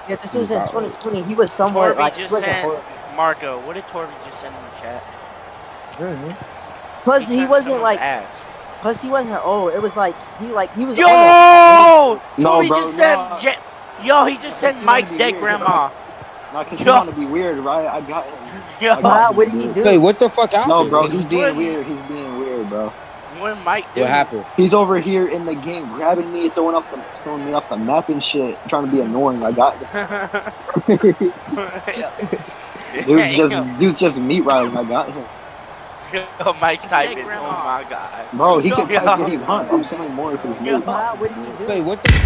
Yeah, this He was was in about like 2020. He was somewhat Torby like he just wasn't sent horrible. Marco. What did Torby just send in the chat? Plus He he sent wasn't someone's like. ass. Plus he wasn't old. It was like he was on a. Yo, No, Torby bro, just sent. no. Yo, he just Because sent he want to Mike's be dead weird. grandma. No, because he Yo, want to be weird, right? I got him. yo. I got him. What did he Dude. do? Wait, what the fuck happened? No, bro, Wait, he's What being weird. He's being weird, bro. What did Mike do? what happened? He's over here in the game grabbing me, throwing me off the map and shit, trying to be annoying. I got dude's just meat riding. I got him. Yo, Mike's typing. Oh my god. Bro, he can type what he wants. I'm saying more for his moves. What did he do? Wait, what the?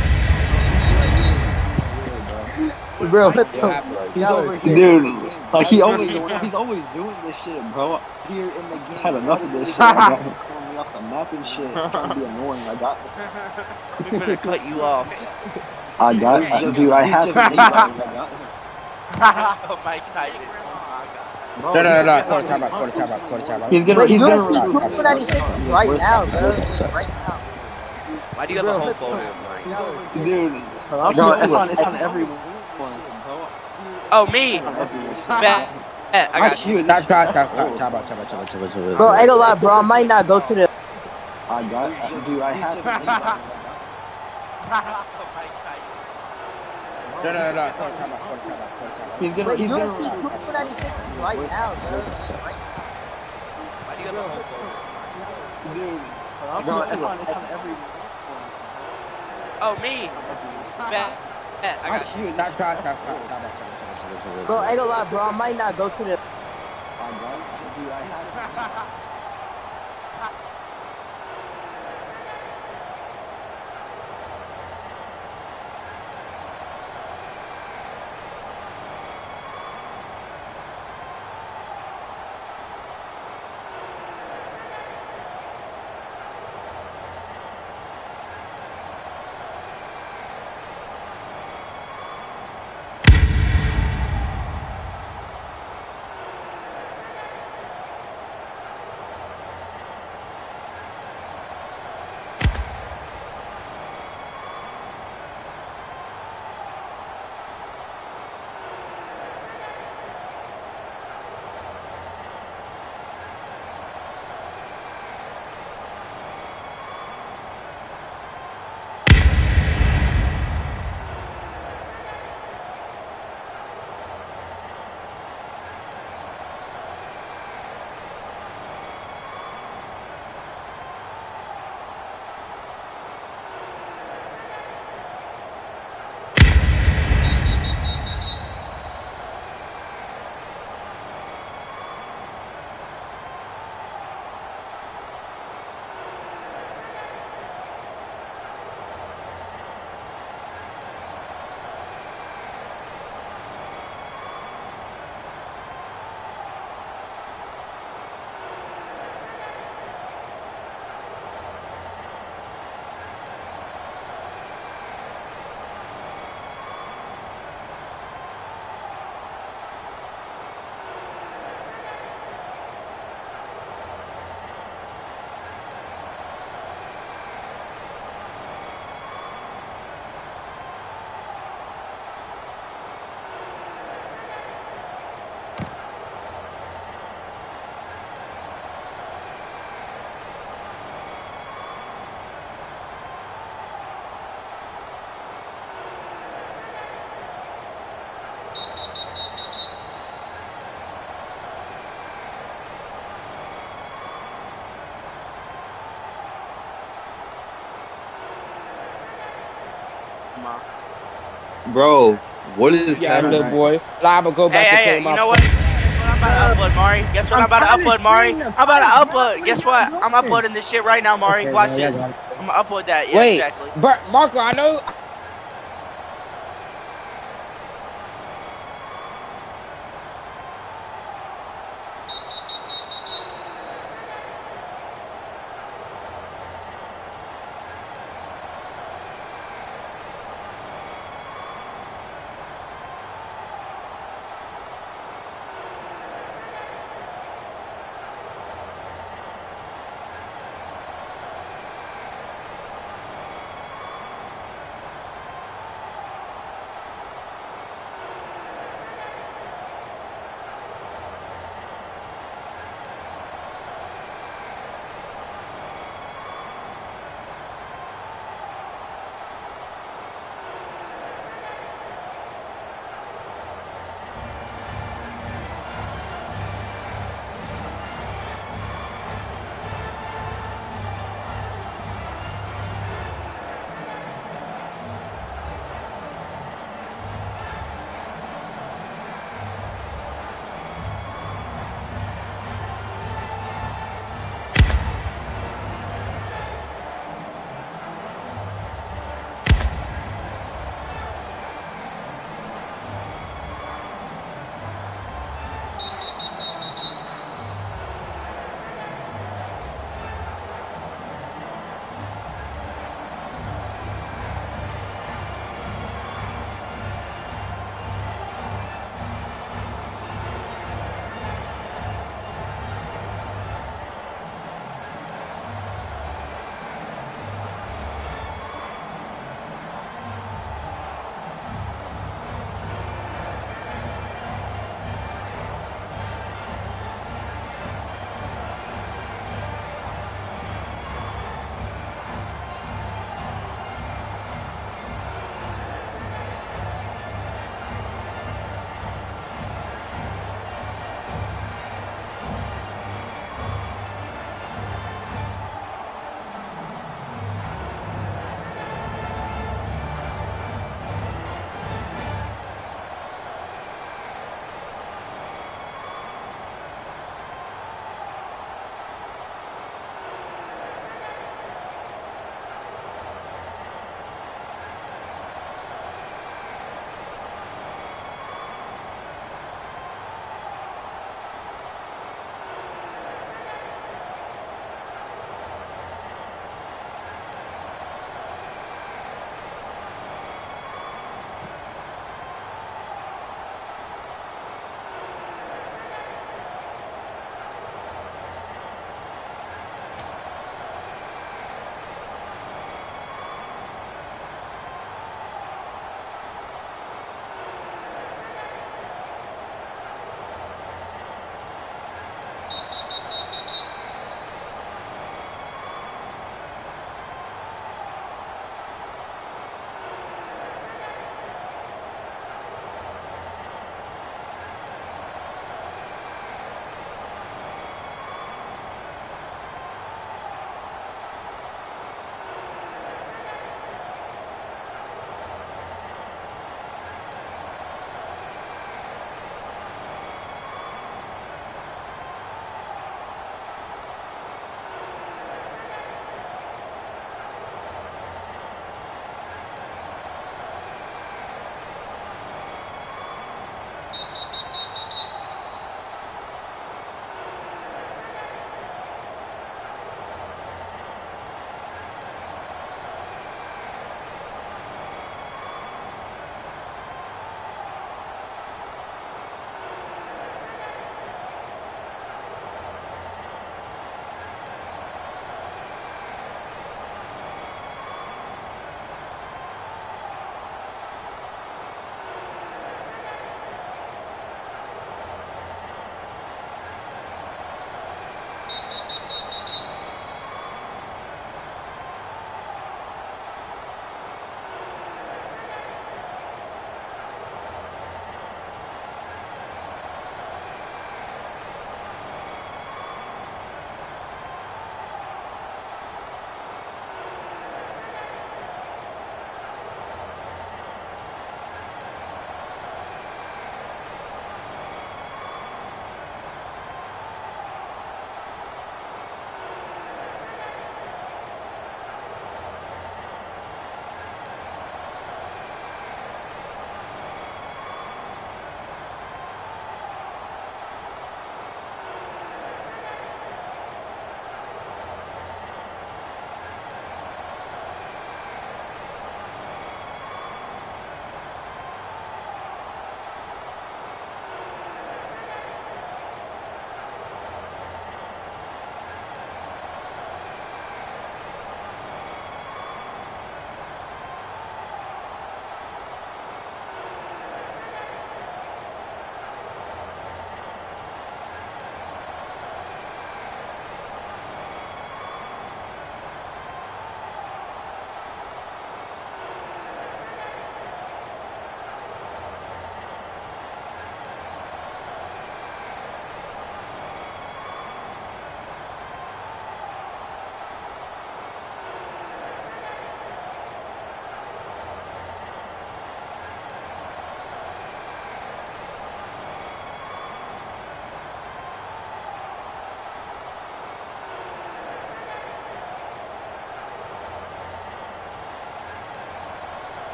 Bro, what What the? happened? He's over here, dude. Like he's always doing this shit, bro. Here in the game, I had enough of this shit. I got him throwing me off the map and shit, trying to be annoying. I got him. We're gonna cut you off. I got him, dude. I have to. I got him. Yo, Mike's typing. Oh my god. Bro, No. Quarter time out. He's gonna. Wait, He's you're gonna. gonna see 96 right now, bro. Right now. Why do you have a whole photo of Mike? Dude, bro, it's on everyone. Oh, me. Bet. I got you. Time out. Bro, I ain't gonna lie, bro. I might not go to the. I got you, dude. I have to. No. Quarter time out. He's gonna. Wait, He's you're gonna. gonna see 96 right now, bro. Why do you have a whole photo? Dude, bro, it's on everyone. Oh, me. Bet. I got you. Bro, I ain't gonna lie, bro. I might not go to the. I got you, dude. I have to. Bro, what is Yeah, happening? little boy. Liable go back to Hey, you know what? Guess what I'm about to upload, Mari? I'm about to upload. Guess what? I'm uploading this shit right now, Mari. Watch this. I'm gonna upload that. Yeah, Wait, exactly. Marco, I know.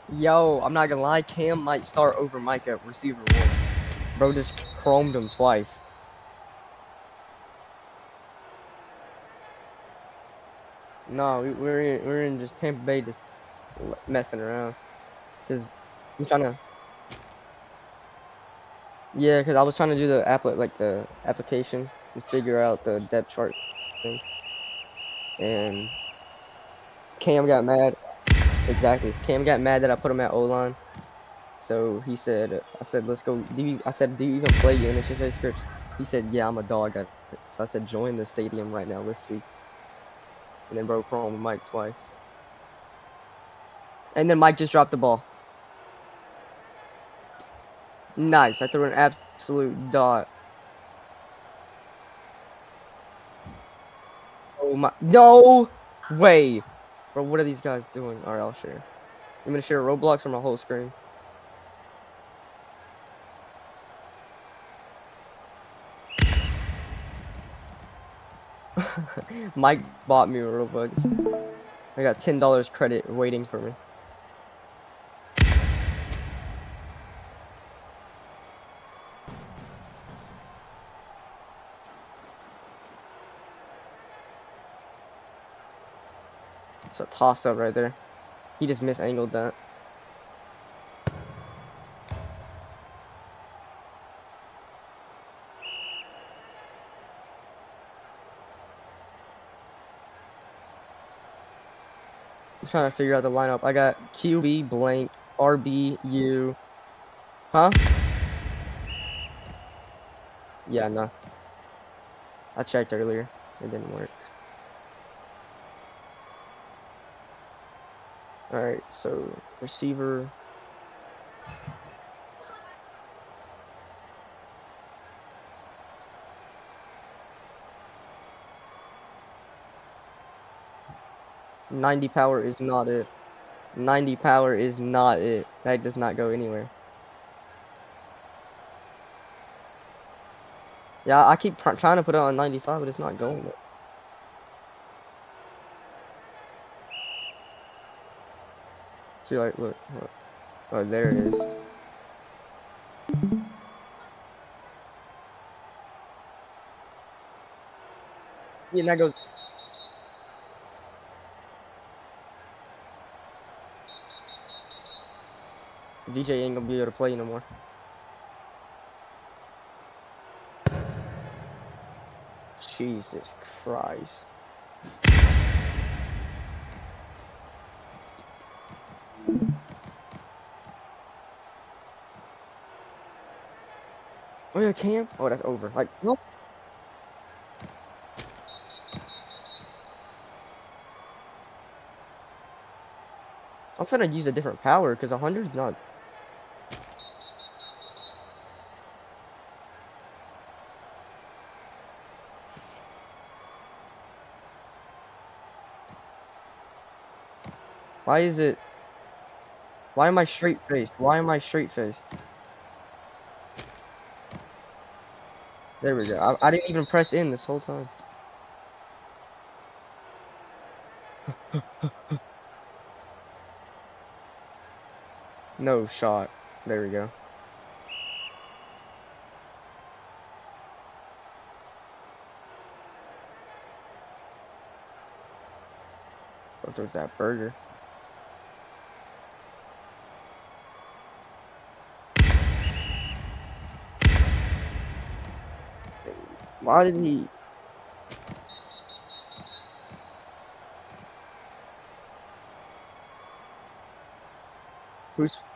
Yo, I'm not gonna lie, Cam might start over Mike at receiver 1. Bro just chromed him twice. No, we're in just Tampa Bay just messing around. Cause I'm trying to. Yeah, cause I was trying to do the application and figure out the depth chart thing, and Cam got mad. Exactly, Cam got mad that I put him at O-line. So he said, I said, let's go. I said, do you even play NHFA scripts? He said, yeah, I'm a dog at it. So I said, join the stadium right now. Let's see. And then bro chrome with Mike twice. And then Mike just dropped the ball. Nice. I threw an absolute dot. Oh my. No way. Bro, what are these guys doing? All right, I'll share. I'm going to share Roblox or my whole screen. Mike bought me a Robux. I got $10 credit waiting for me. It's a toss up right there. He just misangled that. I'm trying to figure out the lineup. I got QB blank, RB, U. Huh? Yeah, no. I checked earlier. It didn't work. Alright, so receiver. '90 power is not it. 90 power is not it. That does not go anywhere. Yeah, I keep trying to put it on 95, but it's not going there. See, like, look. Oh, there it is. See, and that goes. DJ ain't gonna be able to play no more. Jesus Christ. Oh yeah, Cam? Oh, that's over. Like, nope. I'm finna use a different power because 100 is not. Why is it? Why am I straight faced? Why am I straight faced? There we go. I didn't even press in this whole time. No shot. There we go. What was that burger? Why did he? Who's?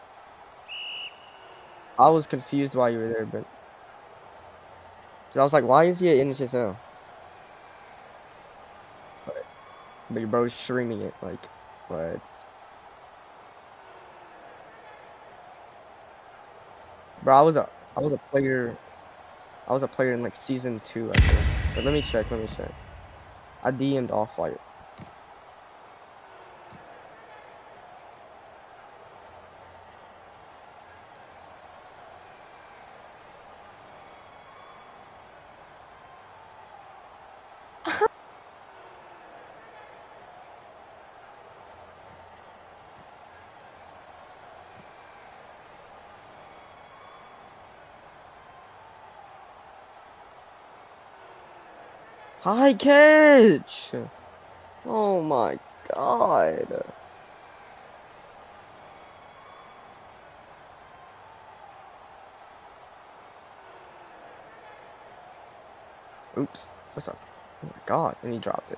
I was confused why you were there, but I was like, why is he at NHSL? But your bro's streaming it, like, what? Bro, I was a player. I was a player in like season 2, I think. But let me check. I DM'd Off-White. High catch! Oh my god. Oops. What's up? Oh my god. And he dropped it.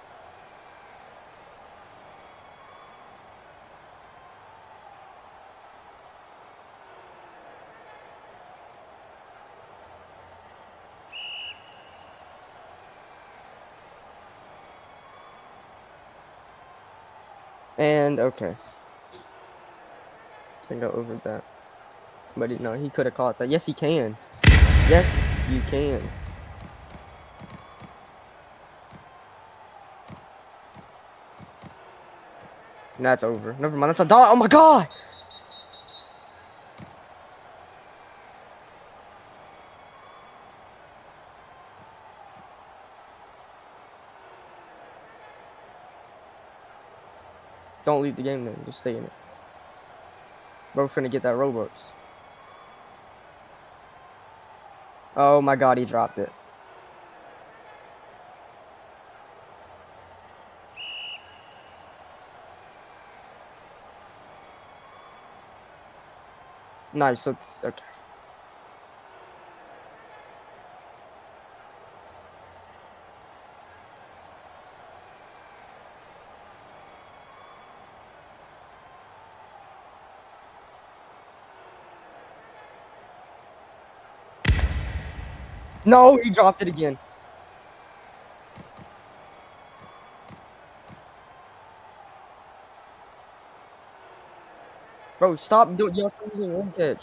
And okay. I think I overed that. But no, he could have caught that. Yes, he can. Yes, you can. And that's over. Never mind. That's a dot. Oh my god! Don't leave the game then. Just stay in it. Bro, finna get that Robux. Oh my god, he dropped it. Nice. Let's okay. No, he dropped it again. Bro, stop doing. You're using one catch.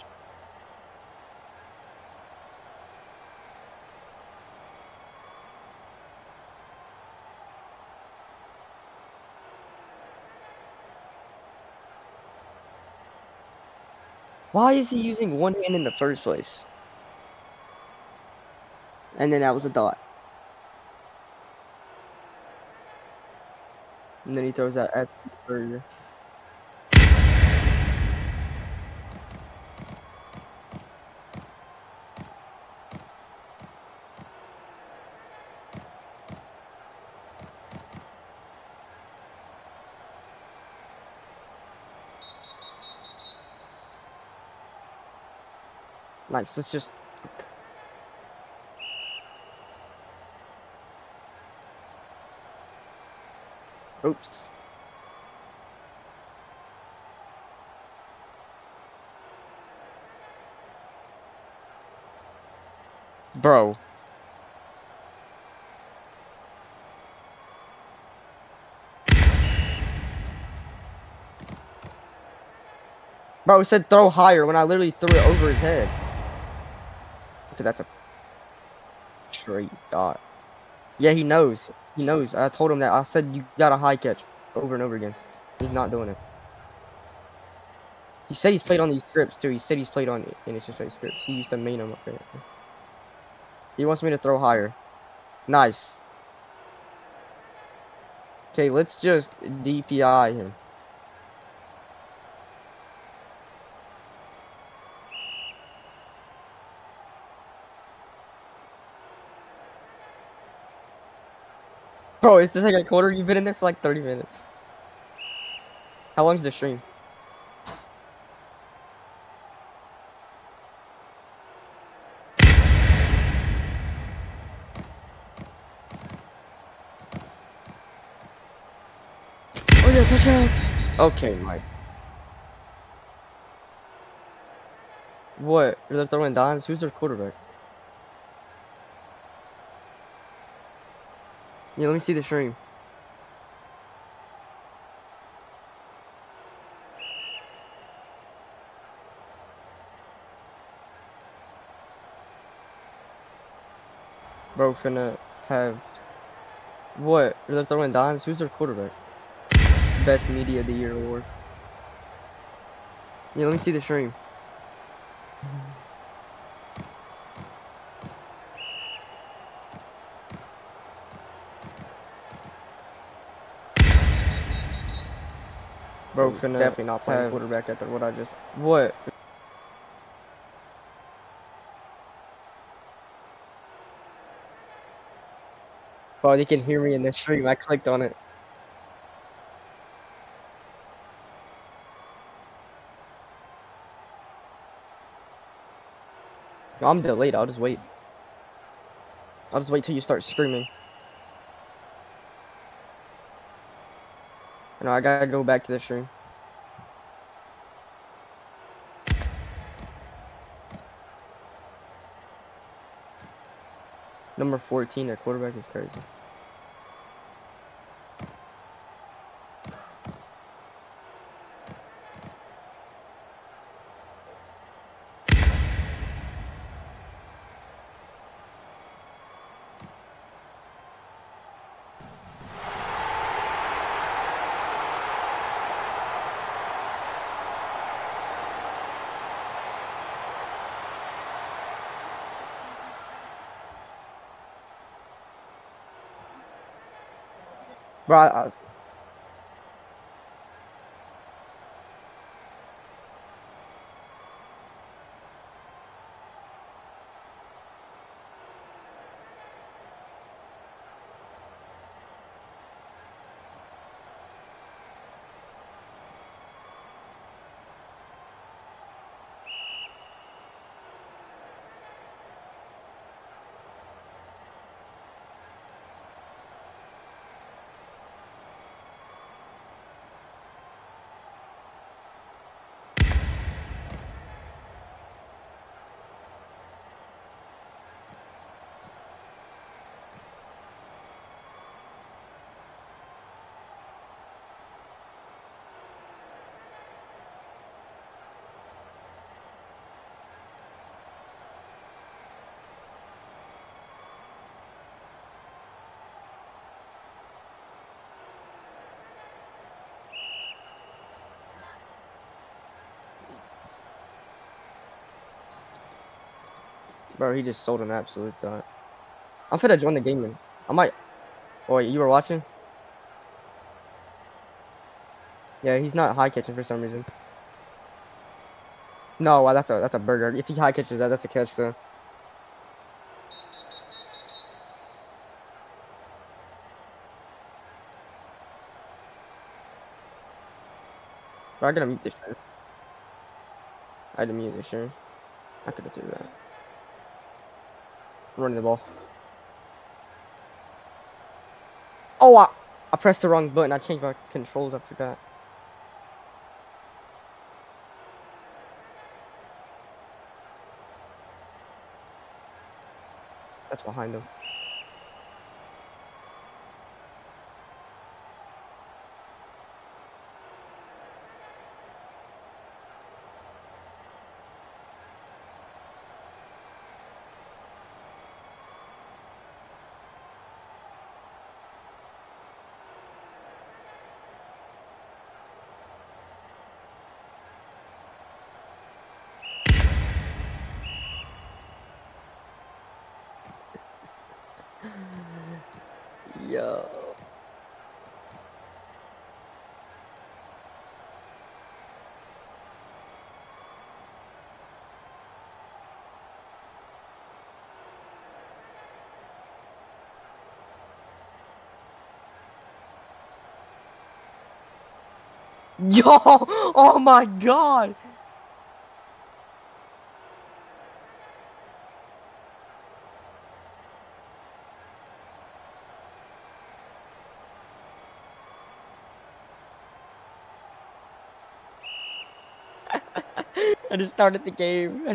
Why is he using one hand in the first place? And then that was a dot. And then he throws that at burger. Nice. Let's just. Oops. Bro. Bro, it said throw higher when I literally threw it over his head. Okay, that's a straight dot. Yeah, he knows. He knows. I told him that. I said you got a high catch over and over again. He's not doing it. He said he's played on these scripts too. He said he's played on NHS scripts. He used to main them up there. He wants me to throw higher. Nice. Okay, let's just DPI him. Bro, it's the second quarter. You've been in there for like 30 minutes. How long's the stream? Oh yeah, touchdown. Okay, Mike. What? They're throwing dimes? Who's their quarterback? Yeah, let me see the stream. Bro, finna have. What? They're throwing dimes? Who's their quarterback? Best Media of the Year award. Yeah, let me see the stream. Bro, finna definitely not playing quarterback after what I just. What? Bro, they can hear me in the stream. I clicked on it. No, I'm delayed. I'll just wait. I'll just wait till you start screaming. No, I gotta go back to the stream. Number 14, their quarterback is crazy. Bro, bro, he just sold an absolute dot. I'm finna join the game, man. I might. Oh, wait, you were watching? Yeah, he's not high catching for some reason. No, wow, that's a burger. If he high catches that, that's a catch though. Bro, I gotta mute this shit. I had to mute this shit. I could have threw that. I'm running the ball. Oh, I pressed the wrong button. I changed my controls. I forgot. That's behind him. Yo. Yo! Oh my god! I just started the game.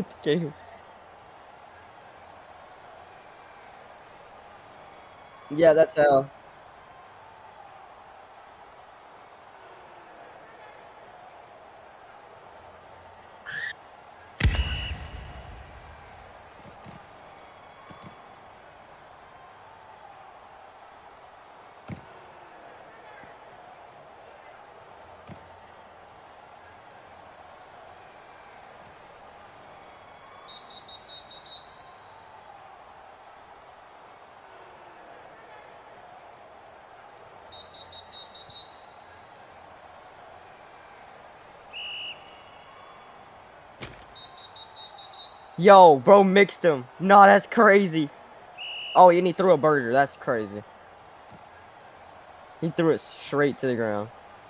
Yeah, that's L. Yo, bro mixed him. Nah, that's crazy. Oh, and he threw a burger. That's crazy. He threw it straight to the ground.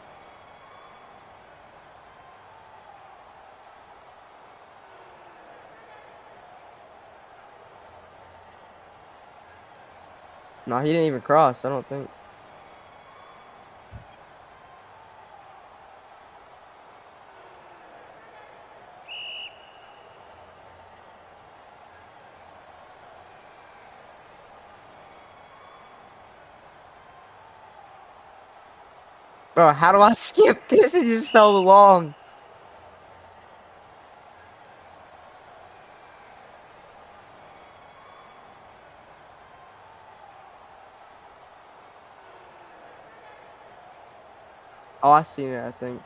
No, he didn't even cross, I don't think. Bro, how do I skip this? It's just so long. Oh, I seen it, I think.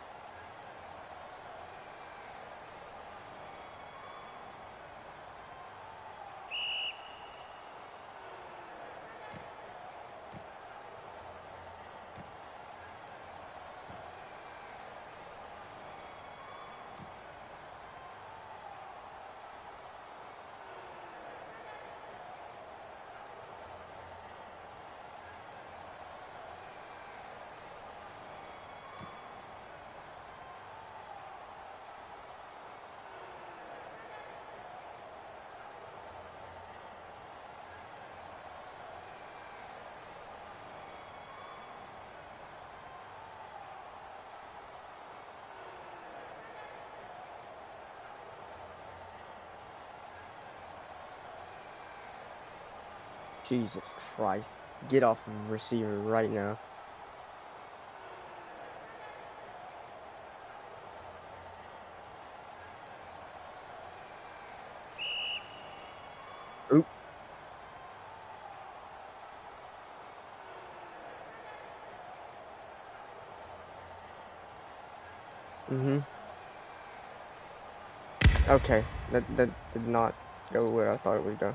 Jesus Christ. Get off of the receiver right now. Oops. Mm-hmm. Okay. That did not go where I thought it would go.